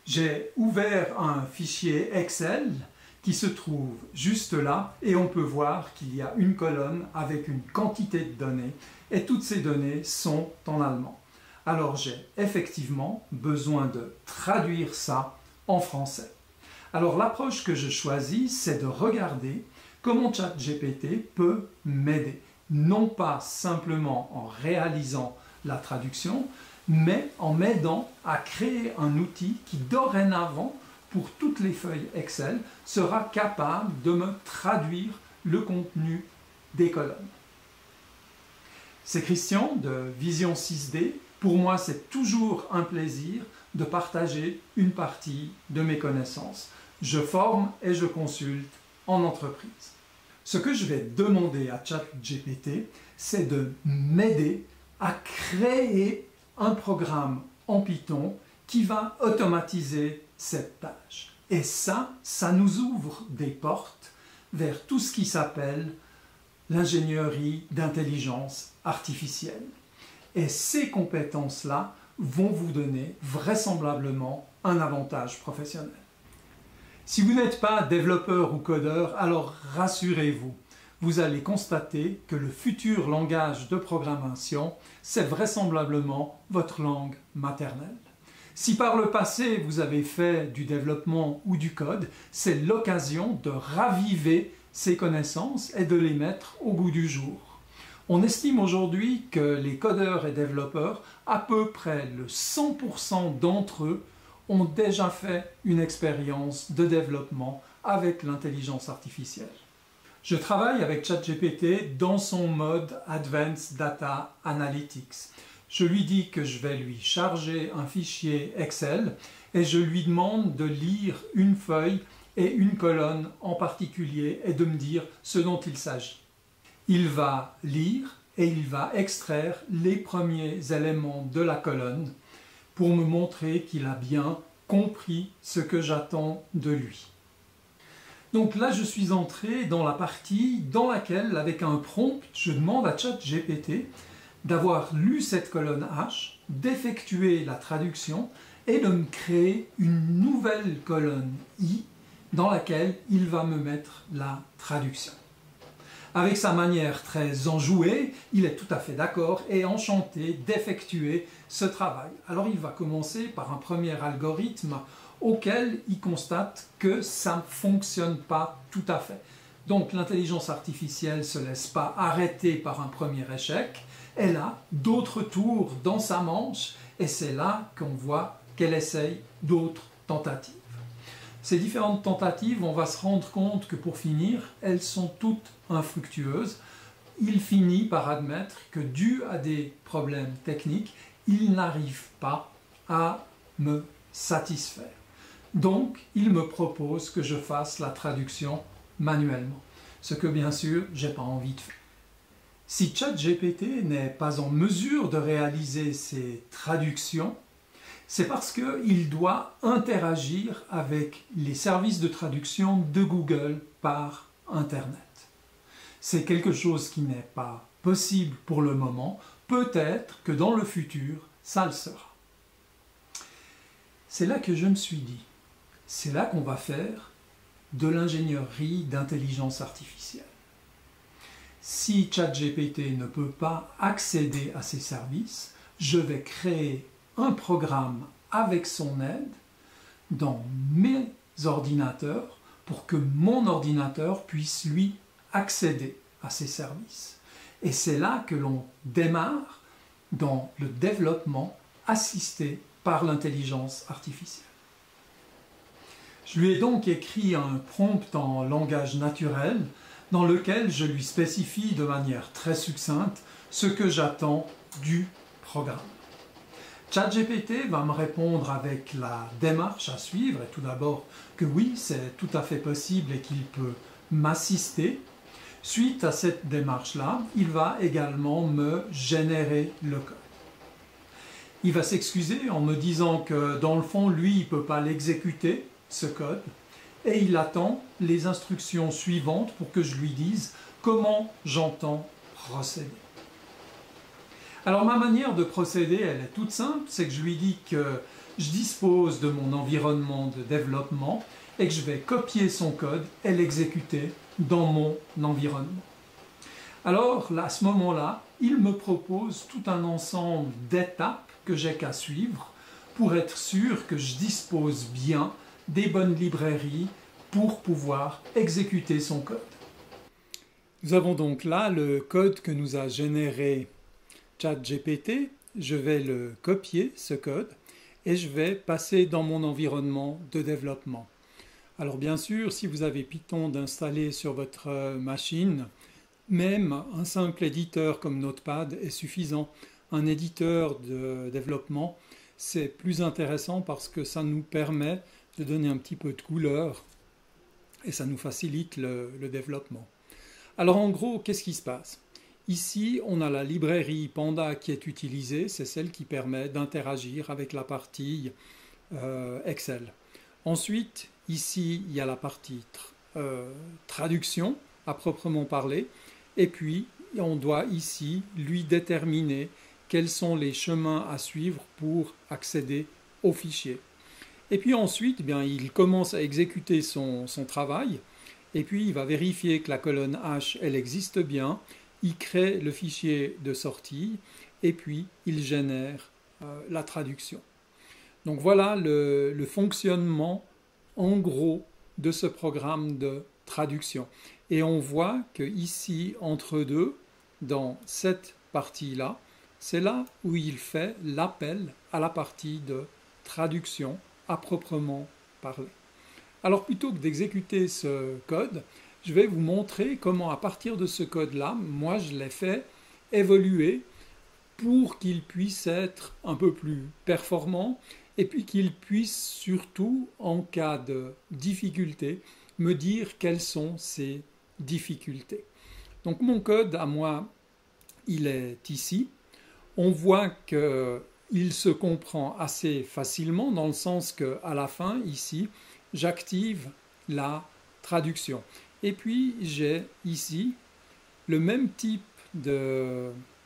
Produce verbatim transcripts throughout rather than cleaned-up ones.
J'ai ouvert un fichier Excel qui se trouve juste là et on peut voir qu'il y a une colonne avec une quantité de données et toutes ces données sont en allemand. Alors j'ai effectivement besoin de traduire ça en français. Alors l'approche que je choisis, c'est de regarder comment ChatGPT peut m'aider. Non pas simplement en réalisant la traduction, mais en m'aidant à créer un outil qui dorénavant, pour toutes les feuilles Excel, sera capable de me traduire le contenu des colonnes. C'est Christian de Vision six D. Pour moi, c'est toujours un plaisir de partager une partie de mes connaissances. Je forme et je consulte en entreprise. Ce que je vais demander à ChatGPT, c'est de m'aider à créer un programme en Python qui va automatiser cette tâche. Et ça, ça nous ouvre des portes vers tout ce qui s'appelle l'ingénierie d'intelligence artificielle. Et ces compétences-là vont vous donner vraisemblablement un avantage professionnel. Si vous n'êtes pas développeur ou codeur, alors rassurez-vous, vous allez constater que le futur langage de programmation, c'est vraisemblablement votre langue maternelle. Si par le passé vous avez fait du développement ou du code, c'est l'occasion de raviver ces connaissances et de les mettre au goût du jour. On estime aujourd'hui que les codeurs et développeurs, à peu près le cent pour cent d'entre eux, ont déjà fait une expérience de développement avec l'intelligence artificielle. Je travaille avec ChatGPT dans son mode Advanced Data Analytics. Je lui dis que je vais lui charger un fichier Excel et je lui demande de lire une feuille et une colonne en particulier et de me dire ce dont il s'agit. Il va lire et il va extraire les premiers éléments de la colonne pour me montrer qu'il a bien compris ce que j'attends de lui. Donc là, je suis entré dans la partie dans laquelle, avec un prompt, je demande à ChatGPT d'avoir lu cette colonne H, d'effectuer la traduction et de me créer une nouvelle colonne I dans laquelle il va me mettre la traduction. Avec sa manière très enjouée, il est tout à fait d'accord et enchanté d'effectuer ce travail. Alors il va commencer par un premier algorithme auquel il constate que ça ne fonctionne pas tout à fait. Donc l'intelligence artificielle ne se laisse pas arrêter par un premier échec. Elle a d'autres tours dans sa manche et c'est là qu'on voit qu'elle essaye d'autres tentatives. Ces différentes tentatives, on va se rendre compte que pour finir, elles sont toutes infructueuses. Il finit par admettre que dû à des problèmes techniques, il n'arrive pas à me satisfaire. Donc, il me propose que je fasse la traduction manuellement, ce que bien sûr, je n'ai pas envie de faire. Si ChatGPT n'est pas en mesure de réaliser ces traductions, c'est parce qu'il doit interagir avec les services de traduction de Google par Internet. C'est quelque chose qui n'est pas possible pour le moment, peut-être que dans le futur, ça le sera. C'est là que je me suis dit, c'est là qu'on va faire de l'ingénierie d'intelligence artificielle. Si ChatGPT ne peut pas accéder à ces services, je vais créer un programme avec son aide dans mes ordinateurs pour que mon ordinateur puisse lui accéder à ces services. Et c'est là que l'on démarre dans le développement assisté par l'intelligence artificielle. Je lui ai donc écrit un prompt en langage naturel dans lequel je lui spécifie de manière très succincte ce que j'attends du programme. ChatGPT va me répondre avec la démarche à suivre, et tout d'abord que oui, c'est tout à fait possible et qu'il peut m'assister. Suite à cette démarche-là, il va également me générer le code. Il va s'excuser en me disant que dans le fond, lui, il ne peut pas l'exécuter, ce code, et il attend les instructions suivantes pour que je lui dise comment j'entends procéder. Alors ma manière de procéder, elle est toute simple, c'est que je lui dis que je dispose de mon environnement de développement et que je vais copier son code et l'exécuter dans mon environnement. Alors, là, à ce moment-là, il me propose tout un ensemble d'étapes que j'ai qu'à suivre pour être sûr que je dispose bien des bonnes librairies pour pouvoir exécuter son code. Nous avons donc là le code que nous a généré ChatGPT. Je vais le copier, ce code, et je vais passer dans mon environnement de développement. Alors bien sûr, si vous avez Python d'installer sur votre machine, même un simple éditeur comme Notepad est suffisant. Un éditeur de développement, c'est plus intéressant parce que ça nous permet de donner un petit peu de couleur et ça nous facilite le, le développement. Alors en gros, qu'est-ce qui se passe? Ici, on a la librairie Panda qui est utilisée, c'est celle qui permet d'interagir avec la partie euh, Excel. Ensuite, ici, il y a la partie tra euh, traduction à proprement parler. Et puis, on doit ici lui déterminer quels sont les chemins à suivre pour accéder au fichier. Et puis ensuite, eh bien, il commence à exécuter son, son travail. Et puis, il va vérifier que la colonne H, elle existe bien. Il crée le fichier de sortie. Et puis, il génère euh, la traduction. Donc voilà le, le fonctionnement, en gros, de ce programme de traduction. Et on voit que ici, entre deux, dans cette partie-là, c'est là où il fait l'appel à la partie de traduction à proprement parler. Alors plutôt que d'exécuter ce code, je vais vous montrer comment à partir de ce code-là, moi je l'ai fait évoluer pour qu'il puisse être un peu plus performant et puis qu'il puisse surtout, en cas de difficulté, me dire quelles sont ces difficultés. Donc mon code, à moi, il est ici. On voit qu'il se comprend assez facilement dans le sens qu'à la fin, ici, j'active la traduction. Et puis j'ai ici le même type de,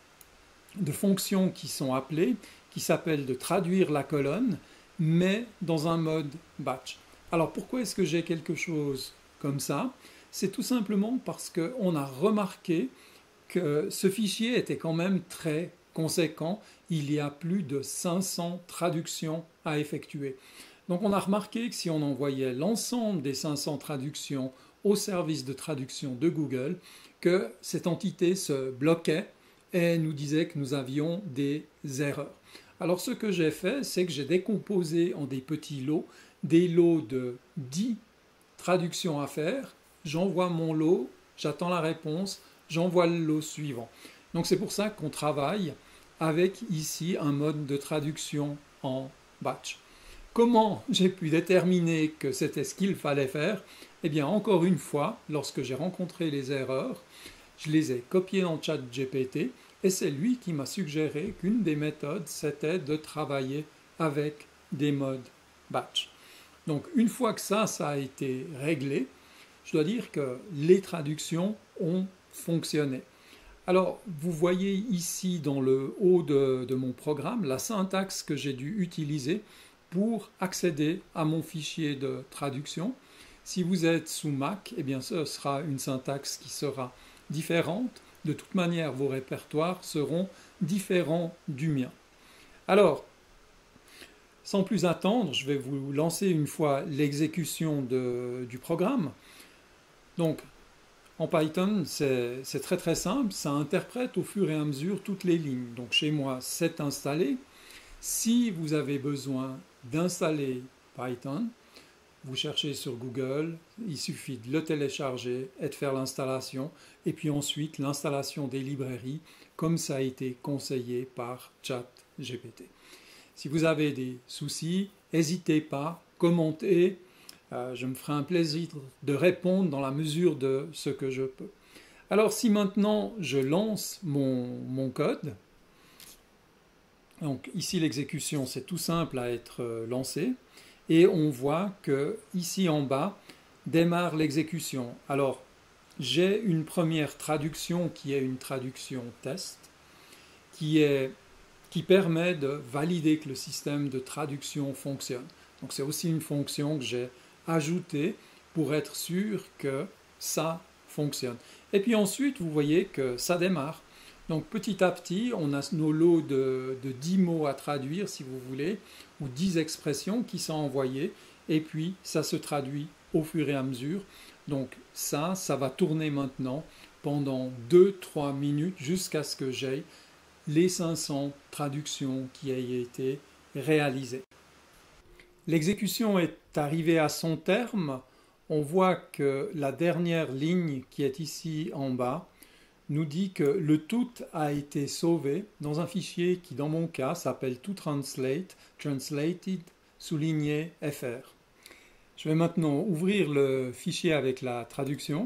de fonctions qui sont appelées, qui s'appelle de traduire la colonne, mais dans un mode batch. Alors pourquoi est-ce que j'ai quelque chose comme ça? C'est tout simplement parce qu'on a remarqué que ce fichier était quand même très conséquent. Il y a plus de cinq cents traductions à effectuer. Donc on a remarqué que si on envoyait l'ensemble des cinq cents traductions au service de traduction de Google, que cette entité se bloquait et nous disait que nous avions des erreurs. Alors ce que j'ai fait, c'est que j'ai décomposé en des petits lots, des lots de dix traductions à faire, j'envoie mon lot, j'attends la réponse, j'envoie le lot suivant. Donc c'est pour ça qu'on travaille avec ici un mode de traduction en batch. Comment j'ai pu déterminer que c'était ce qu'il fallait faire? Eh bien encore une fois, lorsque j'ai rencontré les erreurs, je les ai copiées dans ChatGPT et c'est lui qui m'a suggéré qu'une des méthodes c'était de travailler avec des modes batch. Donc une fois que ça, ça a été réglé, je dois dire que les traductions ont fonctionné. Alors, vous voyez ici dans le haut de, de mon programme la syntaxe que j'ai dû utiliser pour accéder à mon fichier de traduction. Si vous êtes sous Mac, eh bien ce sera une syntaxe qui sera différente. De toute manière, vos répertoires seront différents du mien. Alors, sans plus attendre, je vais vous lancer une fois l'exécution du programme. Donc, en Python, c'est très très simple, ça interprète au fur et à mesure toutes les lignes. Donc chez moi, c'est installé. Si vous avez besoin d'installer Python, vous cherchez sur Google, il suffit de le télécharger et de faire l'installation, et puis ensuite l'installation des librairies, comme ça a été conseillé par ChatGPT. Si vous avez des soucis, n'hésitez pas, commentez. Euh, je me ferai un plaisir de répondre dans la mesure de ce que je peux. Alors si maintenant je lance mon, mon code, donc ici l'exécution c'est tout simple à être euh, lancé, et on voit que ici en bas démarre l'exécution. Alors j'ai une première traduction qui est une traduction test, qui est qui permet de valider que le système de traduction fonctionne. Donc c'est aussi une fonction que j'ai ajoutée pour être sûr que ça fonctionne. Et puis ensuite, vous voyez que ça démarre. Donc petit à petit, on a nos lots de, de dix mots à traduire, si vous voulez, ou dix expressions qui sont envoyées, et puis ça se traduit au fur et à mesure. Donc ça, ça va tourner maintenant pendant deux à trois minutes jusqu'à ce que j'aie les cinq cents traductions qui aient été réalisées. L'exécution est arrivée à son terme. On voit que la dernière ligne qui est ici en bas nous dit que le tout a été sauvé dans un fichier qui, dans mon cas, s'appelle toTranslate, translated, souligné F R. Je vais maintenant ouvrir le fichier avec la traduction.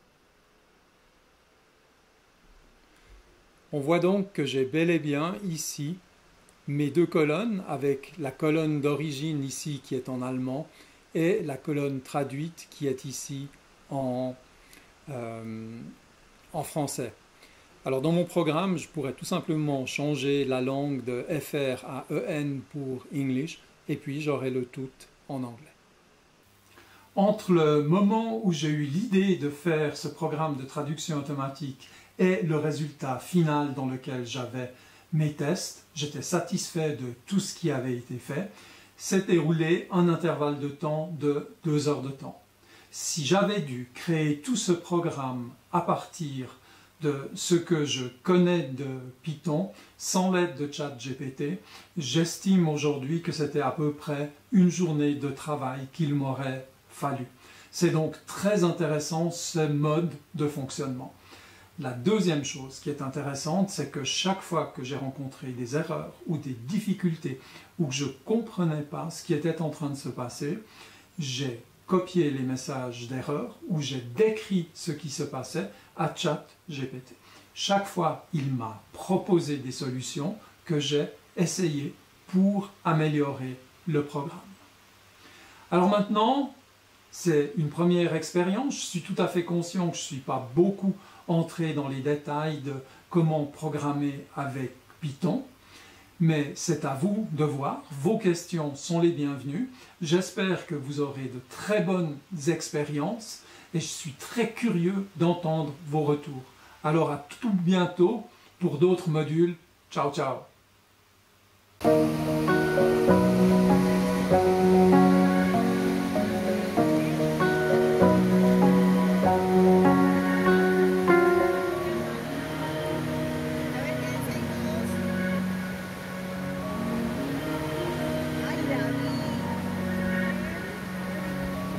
On voit donc que j'ai bel et bien ici mes deux colonnes, avec la colonne d'origine ici qui est en allemand et la colonne traduite qui est ici en, euh, en français. Alors dans mon programme, je pourrais tout simplement changer la langue de F R à E N pour English et puis j'aurai le tout en anglais. Entre le moment où j'ai eu l'idée de faire ce programme de traduction automatique et le résultat final dans lequel j'avais mes tests, j'étais satisfait de tout ce qui avait été fait, s'est déroulé un intervalle de temps de deux heures de temps. Si j'avais dû créer tout ce programme à partir de ce que je connais de Python, sans l'aide de ChatGPT, j'estime aujourd'hui que c'était à peu près une journée de travail qu'il m'aurait fallu. C'est donc très intéressant ce mode de fonctionnement. La deuxième chose qui est intéressante, c'est que chaque fois que j'ai rencontré des erreurs ou des difficultés ou que je ne comprenais pas ce qui était en train de se passer, j'ai copié les messages d'erreur ou j'ai décrit ce qui se passait à ChatGPT. Chaque fois, il m'a proposé des solutions que j'ai essayées pour améliorer le programme. Alors maintenant, c'est une première expérience. Je suis tout à fait conscient que je ne suis pas beaucoup entré dans les détails de comment programmer avec Python, mais c'est à vous de voir. Vos questions sont les bienvenues. J'espère que vous aurez de très bonnes expériences et je suis très curieux d'entendre vos retours. Alors à tout bientôt pour d'autres modules. Ciao, ciao.